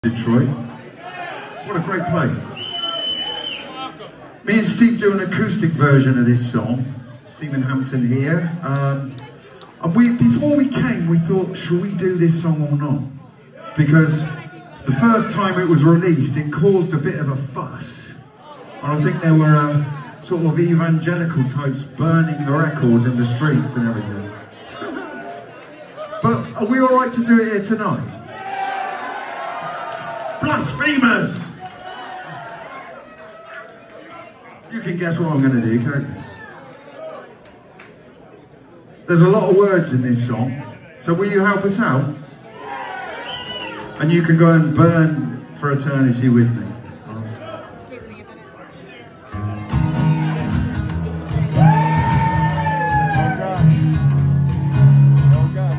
Detroit. What a great place. Me and Steve do an acoustic version of this song. Stephen Hampton here. And before we came, we thought, should we do this song or not? Because the first time it was released, it caused a bit of a fuss. And I think there were sort of evangelical types burning the records in the streets and everything. But are we all right to do it here tonight? Blasphemers! You can guess what I'm going to do, can't you? There's a lot of words in this song, so will you help us out? And you can go and burn for eternity with me. Excuse me a minute. Oh God.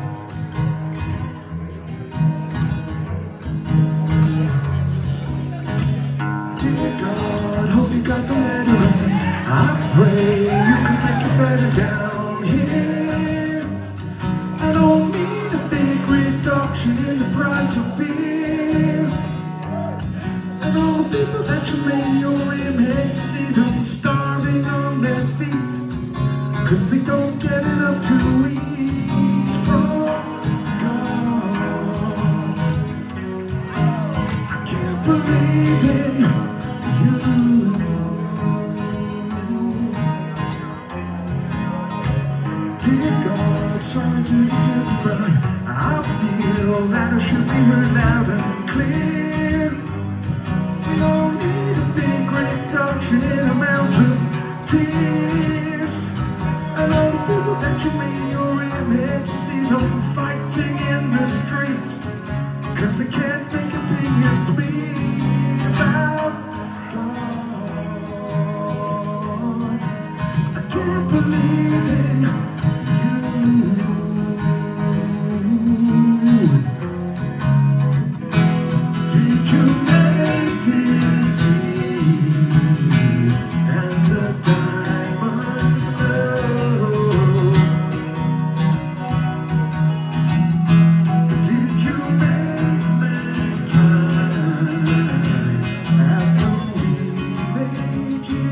Dear God, hope you got the letter right. I pray you can make it better down here. I don't need a big reduction in the price of beer. And all the people that you made in your image, see them starving on their feet, 'cause they don't get enough to eat from God. I can't believe in you. Dear God, sorry to disturb you, but I feel that I should be heard loud and clear. We all need a big reduction in amount of tears. And all the people that you made in your image, see them fighting in the streets, 'cause they can't make opinions mean about God. I can't believe in you. Did you make disease and the diamond love? Did you make mankind after we made you?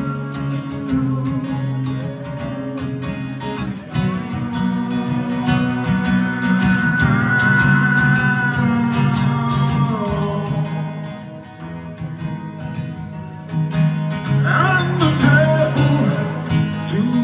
I'm the devil too.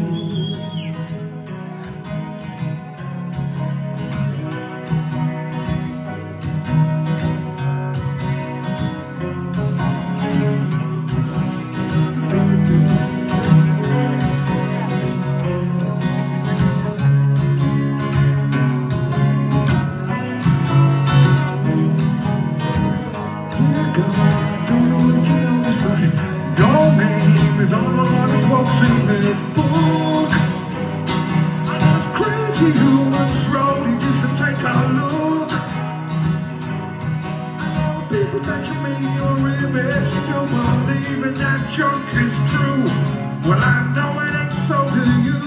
Dear God, don't know if you know this, but your name is on a lot of quotes in this book. And it's crazy who once wrote it, you should take a look. And all the people that you made in your image still believing that junk is true. Well, I know it ain't so to you.